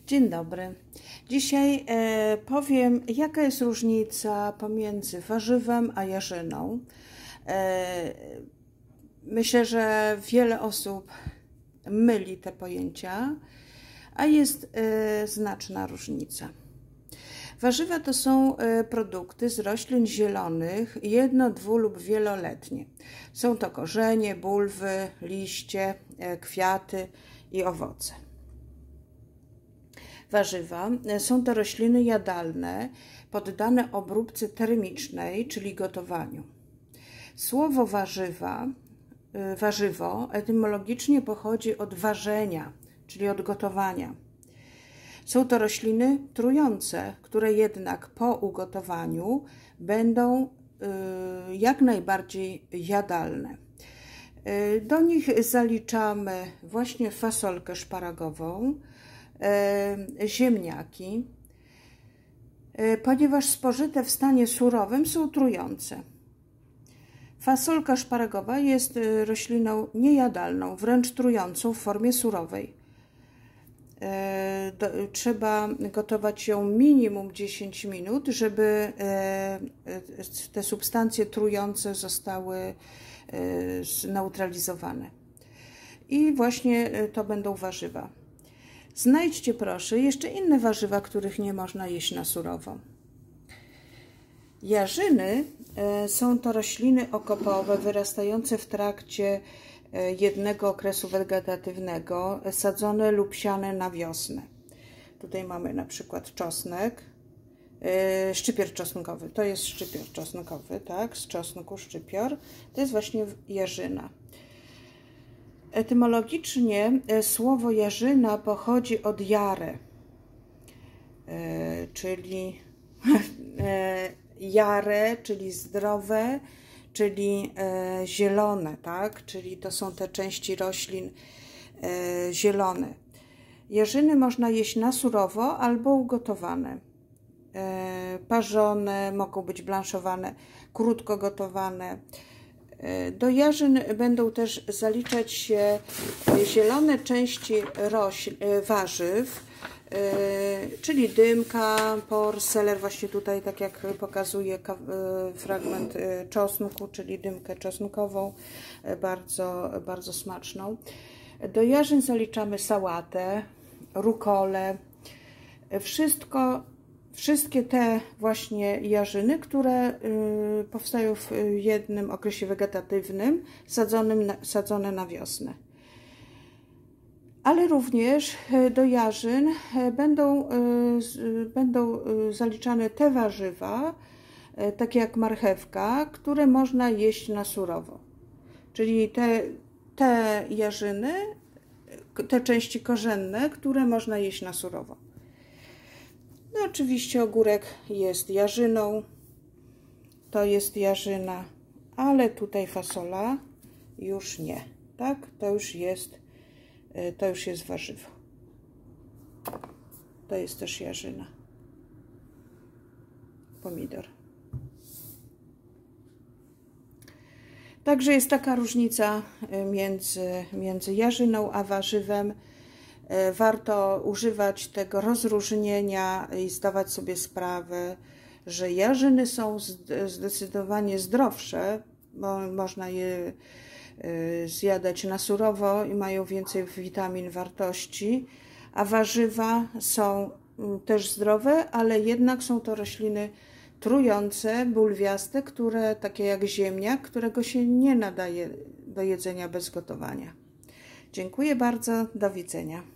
Dzień dobry. Dzisiaj powiem, jaka jest różnica pomiędzy warzywem a jarzyną. Myślę, że wiele osób myli te pojęcia, a jest znaczna różnica. Warzywa to są produkty z roślin zielonych, jedno-, dwu- lub wieloletnie. Są to korzenie, bulwy, liście, kwiaty i owoce. Warzywa są to rośliny jadalne poddane obróbce termicznej, czyli gotowaniu. Słowo warzywo etymologicznie pochodzi od ważenia, czyli od gotowania. Są to rośliny trujące, które jednak po ugotowaniu będą jak najbardziej jadalne. Do nich zaliczamy właśnie fasolkę szparagową, ziemniaki, ponieważ spożyte w stanie surowym są trujące. Fasolka szparagowa jest rośliną niejadalną, wręcz trującą w formie surowej. Trzeba gotować ją minimum 10 minut, żeby te substancje trujące zostały zneutralizowane. I właśnie to będą warzywa. Znajdźcie proszę jeszcze inne warzywa, których nie można jeść na surowo. Jarzyny są to rośliny okopowe wyrastające w trakcie jednego okresu wegetatywnego, sadzone lub siane na wiosnę. Tutaj mamy na przykład czosnek, szczypior czosnkowy. To jest szczypior czosnkowy, tak? Z czosnku szczypior. To jest właśnie jarzyna. Etymologicznie słowo jarzyna pochodzi od jare, czyli jare, czyli zdrowe, czyli zielone, tak? Czyli to są te części roślin zielone. Jarzyny można jeść na surowo albo ugotowane. Parzone, mogą być blanszowane, krótko gotowane. Do jarzyn będą też zaliczać się zielone części warzyw, czyli dymka, por, seler, właśnie tutaj tak jak pokazuje fragment czosnku, czyli dymkę czosnkową, bardzo smaczną. Do jarzyn zaliczamy sałatę, rukolę, wszystkie te właśnie jarzyny, które powstają w jednym okresie wegetatywnym, sadzone na wiosnę. Ale również do jarzyn będą zaliczane te warzywa, takie jak marchewka, które można jeść na surowo. Czyli te jarzyny, te części korzenne, które można jeść na surowo. No oczywiście ogórek jest jarzyną, to jest jarzyna, ale tutaj fasola już nie, tak? To już jest warzywo. To jest też jarzyna. Pomidor. Także jest taka różnica między jarzyną a warzywem. Warto używać tego rozróżnienia i zdawać sobie sprawę, że jarzyny są zdecydowanie zdrowsze, bo można je zjadać na surowo i mają więcej witamin, wartości, a warzywa są też zdrowe, ale jednak są to rośliny trujące, bulwiaste, takie jak ziemniak, którego się nie nadaje do jedzenia bez gotowania. Dziękuję bardzo, do widzenia.